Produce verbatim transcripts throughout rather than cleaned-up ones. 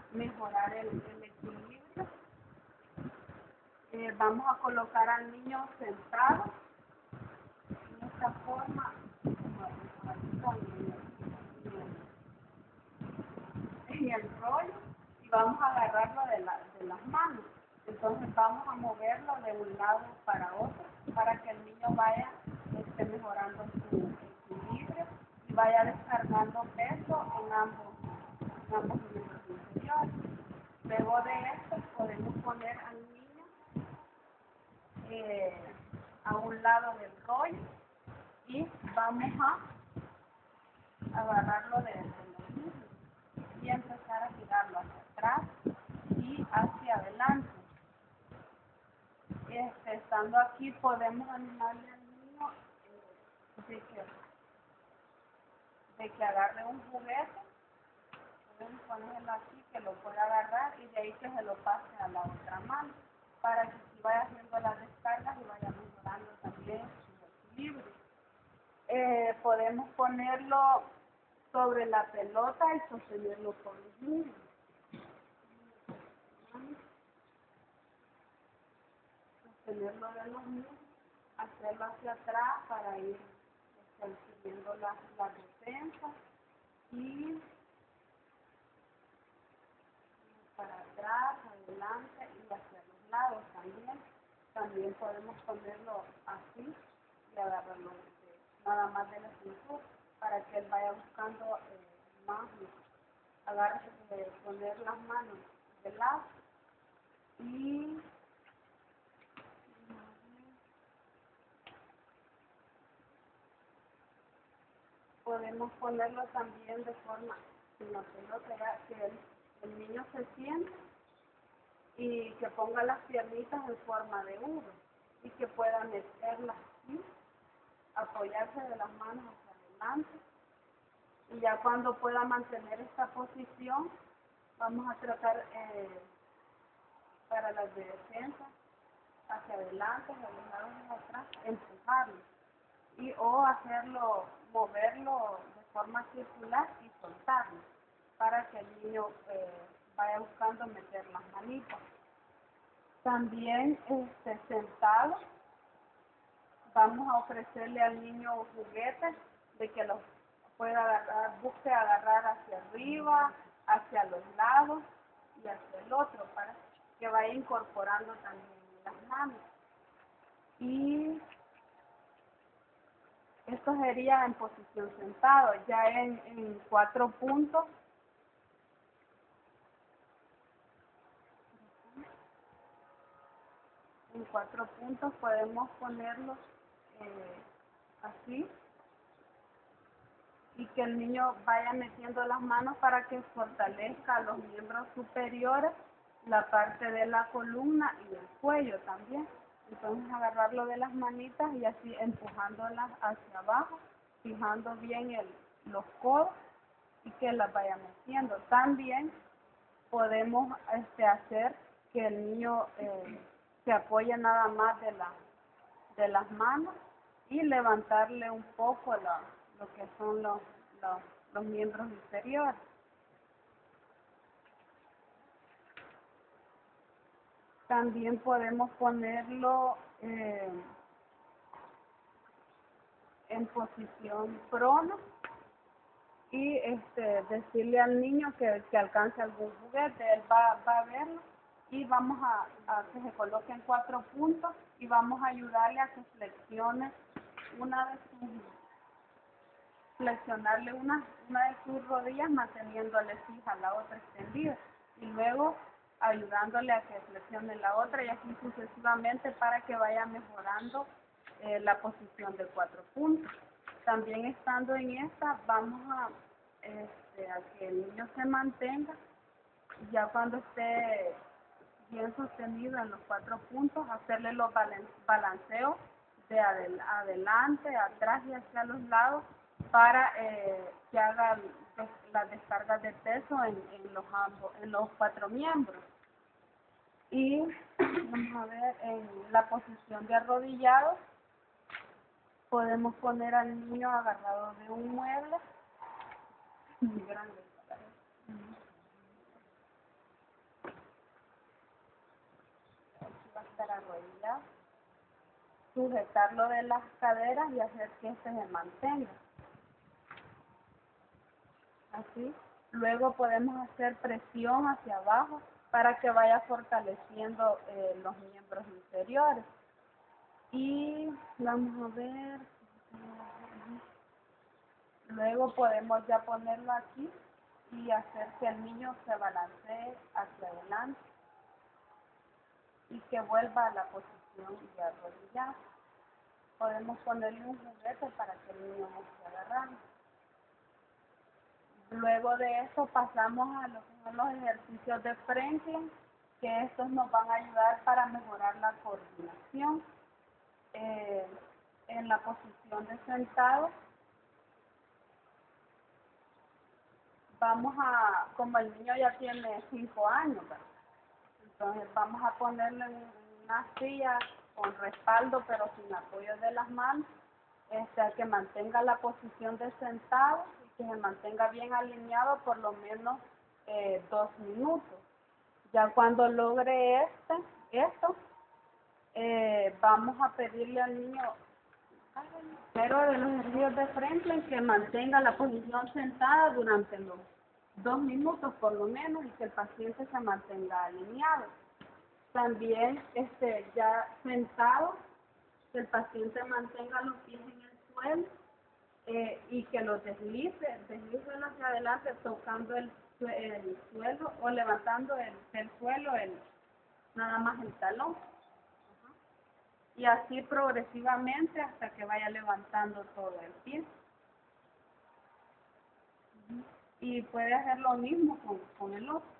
mejorar el, el equilibrio. Eh, vamos a colocar al niño sentado en esta forma, como así con el, el, el rollo, y vamos a agarrarlo de, la, de las manos. Entonces vamos a moverlo de un lado para otro para que el niño vaya esté mejorando su equilibrio y vaya descargando peso en ambos, en ambos miembros inferiores. Luego de esto podemos poner al niño eh, a un lado del rollo y vamos a agarrarlo de, de los muslos y empezar a girarlo hacia atrás y hacia adelante. Este, estando aquí podemos animarle al niño eh, de, que, de que agarre un juguete, podemos ponerlo aquí que lo pueda agarrar y de ahí que se lo pase a la otra mano para que si vaya haciendo las descargas y vaya mejorando también su equilibrio. Eh, podemos ponerlo sobre la pelota y sostenerlo con los muslos. Sostenerlo de los muslos, hacerlo hacia atrás para ir subiendo las, las defensas y para atrás, adelante y hacia los lados también. También podemos ponerlo así y agarrarlo de, nada más de la cintura para que él vaya buscando eh, más. Agarre de poner las manos de lado y podemos ponerlo también de forma en la pelota, ya que el, el niño se siente y que ponga las piernitas en forma de U y que pueda meterlas así, apoyarse de las manos hacia adelante y ya cuando pueda mantener esta posición vamos a tratar eh, para las de defensa hacia adelante, hacia los lados y hacia atrás, empujarlo y o hacerlo, moverlo de forma circular y soltarlo para que el niño eh, vaya buscando meter las manitas. También este, sentado vamos a ofrecerle al niño juguetes de que los pueda agarrar, busque agarrar hacia arriba, hacia los lados y hacia el otro para que vaya incorporando también las manos. Y esto sería en posición sentado. Ya en, en cuatro puntos en cuatro puntos podemos ponerlos eh, así y que el niño vaya metiendo las manos para que fortalezca los miembros superiores, la parte de la columna y el cuello también. Entonces agarrarlo de las manitas y así empujándolas hacia abajo, fijando bien el, los codos y que las vaya metiendo. También podemos este, hacer que el niño eh, se apoye nada más de, la, de las manos y levantarle un poco la, lo que son los, los, los miembros inferiores. También podemos ponerlo eh, en posición prono y este, decirle al niño que, que alcance algún juguete, él va, va a verlo y vamos a, a que se coloque en cuatro puntos y vamos a ayudarle a que flexione una de sus, flexionarle una, una de sus rodillas manteniéndole fija la otra extendida y luego ayudándole a que flexione la otra y así sucesivamente para que vaya mejorando eh, la posición de cuatro puntos. También estando en esta vamos a, este, a que el niño se mantenga ya cuando esté bien sostenido en los cuatro puntos, hacerle los balanceos de adel adelante, atrás y hacia los lados para eh, que haga las descargas de peso en, en, los ambos, en los cuatro miembros. Y vamos a ver, en la posición de arrodillado podemos poner al niño agarrado de un mueble muy grande. estar arrodillado. Sujetarlo de las caderas y hacer que este se mantenga. Así. Luego podemos hacer presión hacia abajo para que vaya fortaleciendo eh, los miembros inferiores. Y vamos a ver. Luego podemos ya ponerlo aquí y hacer que el niño se balancee hacia adelante y que vuelva a la posición de arrodillado. Podemos ponerle un juguete para que el niño no esté agarrando. Luego de eso pasamos a lo que son los ejercicios de Franklin, que estos nos van a ayudar para mejorar la coordinación. Eh, en la posición de sentado, vamos a, como el niño ya tiene cinco años, ¿verdad? Entonces vamos a ponerle en una silla con respaldo pero sin apoyo de las manos, este, que mantenga la posición de sentado y que se mantenga bien alineado por lo menos eh, dos minutos. Ya cuando logre este, esto, eh, vamos a pedirle al niño, pero de los ejercicios de Franklin, que mantenga la posición sentada durante los dos minutos por lo menos y que el paciente se mantenga alineado. También este, ya sentado, que el paciente mantenga los pies en el suelo eh, y que los deslice, deslice hacia adelante tocando el, el suelo o levantando el, del suelo el, nada más el talón. Y así progresivamente hasta que vaya levantando todo el pie. Y puede hacer lo mismo con, con el otro.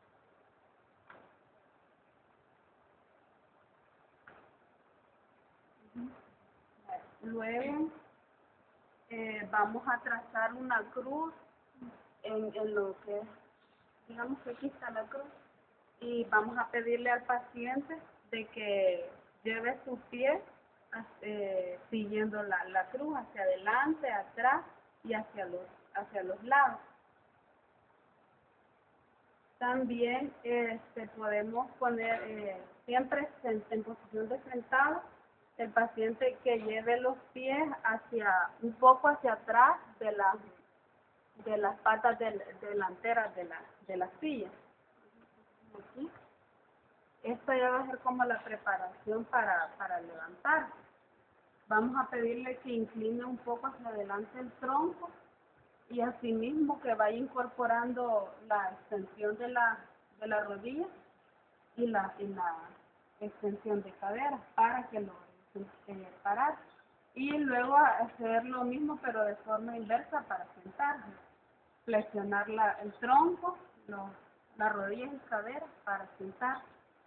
Luego eh, vamos a trazar una cruz en, en lo que, digamos que aquí está la cruz, y vamos a pedirle al paciente de que lleve sus pies eh, siguiendo la, la cruz hacia adelante, atrás y hacia los, hacia los lados. También este, podemos poner eh, siempre en, en posición de sentado, el paciente que lleve los pies hacia un poco hacia atrás de la de las patas del, delanteras de la de la silla. Aquí. Esto ya va a ser como la preparación para para levantar. Vamos a pedirle que incline un poco hacia adelante el tronco y asimismo que vaya incorporando la extensión de la de la rodilla y la y la extensión de cadera para que lo eh, parar, y luego hacer lo mismo pero de forma inversa para sentarse, flexionar la, el tronco, los, las rodillas y cadera para sentar.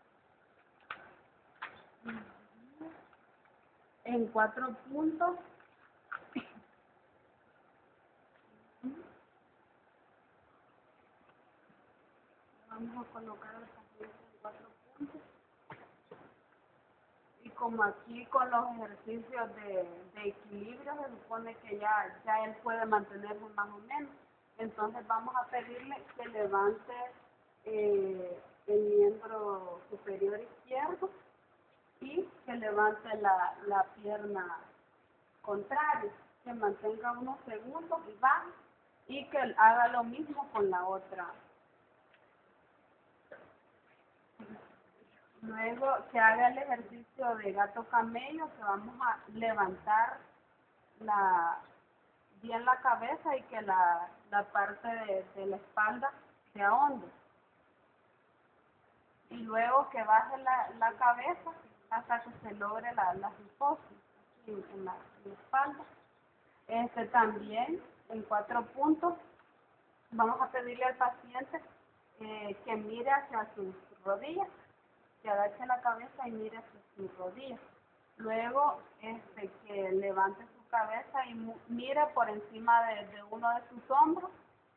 En cuatro puntos. Vamos a colocar el paciente en cuatro puntos. Y como aquí con los ejercicios de, de equilibrio se supone que ya, ya él puede mantenerse más o menos. Entonces vamos a pedirle que levante eh, el miembro superior izquierdo y que levante la, la pierna contraria, que mantenga unos segundos y baje, y que haga lo mismo con la otra. Luego que haga el ejercicio de gato camello, que vamos a levantar la, bien la cabeza y que la, la parte de, de la espalda se ahonde. Y luego que baje la, la cabeza hasta que se logre la, la cifosis en, en, la, en la espalda. Este también, en cuatro puntos, vamos a pedirle al paciente eh, que mire hacia sus rodillas, que agache la cabeza y mire hacia sus rodillas. Luego, este, que levante su cabeza y mire por encima de, de uno de sus hombros.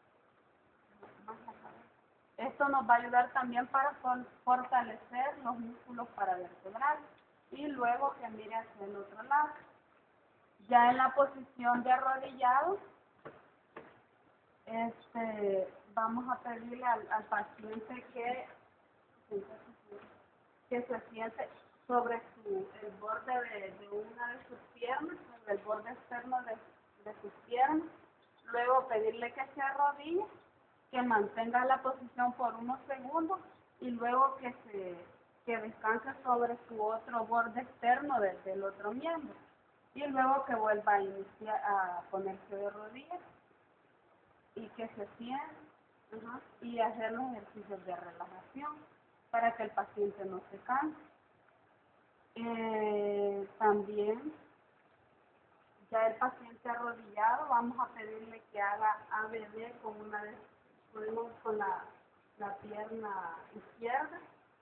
Esto nos va a ayudar también para fortalecer los músculos paravertebrales. Y luego que mire hacia el otro lado. Ya en la posición de arrodillado, este, vamos a pedirle al, al paciente que, que se siente sobre su, el borde de, de una de sus piernas, sobre el borde externo de, de sus piernas. Luego pedirle que se arrodille, que mantenga la posición por unos segundos y luego que se que descanse sobre su otro borde externo de, del otro miembro. Y luego que vuelva a iniciar a ponerse de rodillas y que se siente uh-huh, y hacer los ejercicios de relajación para que el paciente no se canse. Eh, también, ya el paciente arrodillado, vamos a pedirle que haga A B D con una de, podemos con la, la pierna izquierda,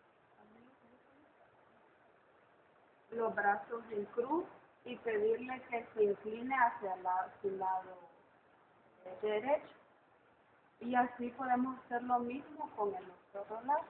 los brazos en cruz y pedirle que se incline hacia la, su lado eh, derecho. Y así podemos hacer lo mismo con el otro lado.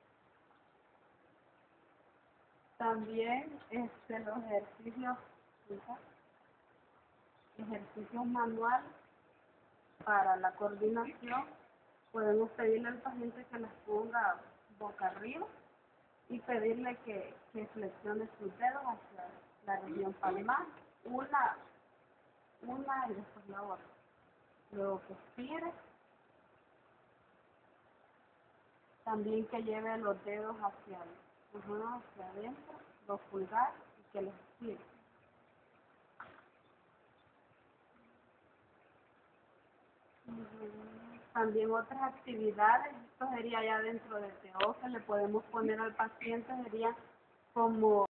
También este, los ejercicios, ¿sí? ejercicios manuales para la coordinación, podemos pedirle al paciente que las ponga boca arriba y pedirle que, que flexione sus dedos hacia la región palmar, una, una y después la otra. Luego que expire, también que lleve los dedos hacia, uh-huh, hacia adentro, los pulgares, y que los expire. También otras actividades, esto sería ya dentro de T O que le podemos poner al paciente, sería como